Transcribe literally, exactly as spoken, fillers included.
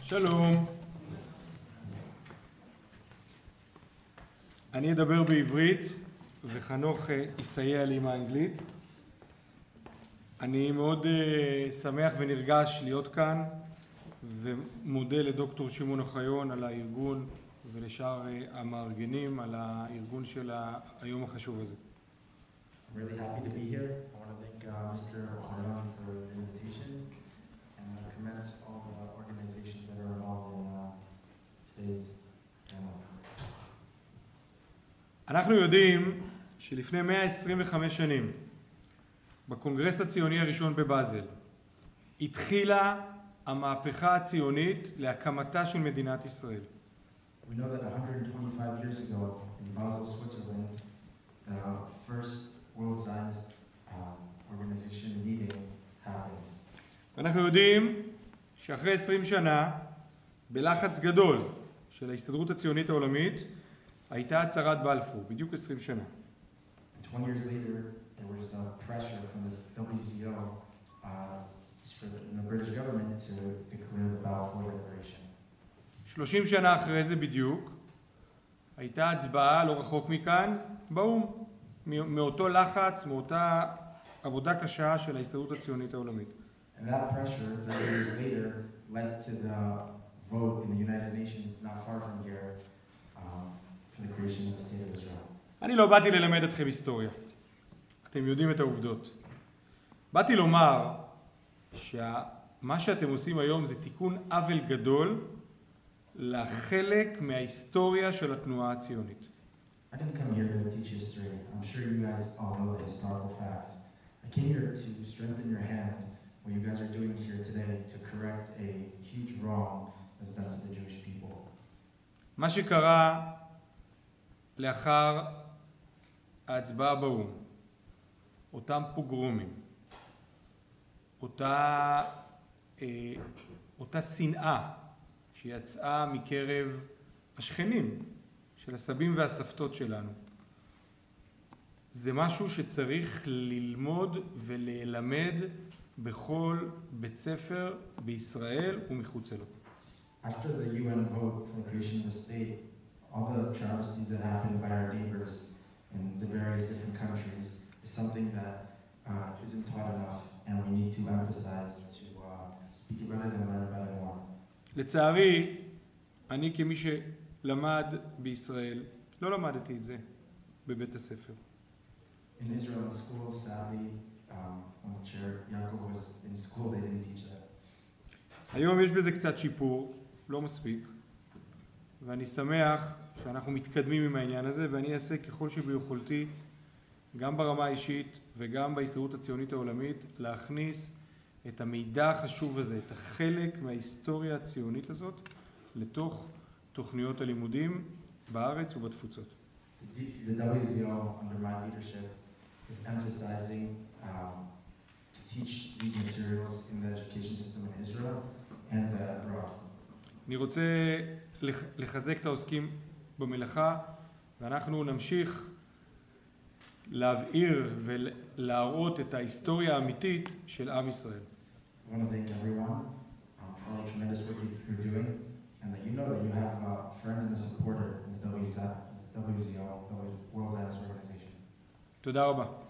שלום. אני אדבר בעברית וחנוך יסייע לי עם האנגלית. אני מאוד שמח ונרגש להיות כאן ומודה לדוקטור שמעון אוחיון על הארגון ולשאר המארגנים על הארגון של היום החשוב הזה. I'm really happy to be here. I want to thank uh, Mister Hagoel for the invitation and uh, commend all the organizations that are involved in uh, today's panel. אנחנו יודעים שלפני מאה עשרים וחמש שנים, בקונגרס הציוני הראשון בבאזל, התחילה המהפכה הציונית להקמתה של מדינת ישראל. We know that one hundred twenty-five years ago in Basel, Switzerland, the first World Zionist um, organization meeting happened. אנחנו יודעים שאחרי עשרים שנה, בלחץ גדול של ההסתדרות הציונית העולמית, הייתה הצהרת בלפור, בדיוק עשרים שנה. twenty years later, there was uh, pressure from the W Z O uh, for the, the British government to declare the Balfour Declaration. שלושים שנה אחרי זה בדיוק, הייתה הצבעה לא רחוק מכאן, באום, מאותו לחץ, מאותה עבודה קשה של ההסתדרות הציונית העולמית. And that pressure, thirty years later, led to the vote in the United Nations not far from here um, for the creation of the State of Israel. אני לא באתי ללמד אתכם היסטוריה. אתם יודעים את העובדות. באתי לומר שמה שאתם עושים היום זה תיקון עוול גדול לחלק מההיסטוריה של התנועה הציונית. I didn't come here to teach history. I'm sure you guys all know the historical facts. I came here to strengthen your hand, what you guys are doing here today, to correct a huge wrong that's done to the Jewish people. מה שקרה לאחר ההצבעה באום, אותם פוגרומים, אותה, אה, אותה שנאה שיצאה מקרב השכנים של הסבים והסבתות שלנו, זה משהו שצריך ללמוד וללמד בכל בית ספר בישראל ומחוץ לו. After the U N vote for the creation of the state, all the travesties that happened by our neighbors in the various different countries is something that uh, isn't taught enough, and we need to emphasize to uh, speak about it and learn about it more. לצערי, אני כמי שלמד בישראל, לא למדתי את זה בבית הספר. In Israel, in school, sadly, um, when the chair Yaakov was in school, they didn't teach that. היום יש בזה קצת שיפור, לא מספיק, ואני שמח שאנחנו מתקדמים עם העניין הזה, ואני אעשה ככל שביכולתי, גם ברמה האישית וגם בהסתדרות הציונית העולמית, להכניס את המידע החשוב הזה, את החלק מההיסטוריה הציונית הזאת, לתוך תוכניות הלימודים בארץ ובתפוצות. The W Z O, under my leadership, is emphasizing um, to teach these materials in the education system in Israel and uh, abroad. אני רוצה לחזק את העוסקים במלאכה, ואנחנו נמשיך להבהיר ולהראות את ההיסטוריה האמיתית של עם ישראל. I want to thank everyone um, for all the tremendous work you're doing, and that you know that you have a friend and a supporter in the W Z O, World Zionist Organization. תודה רבה.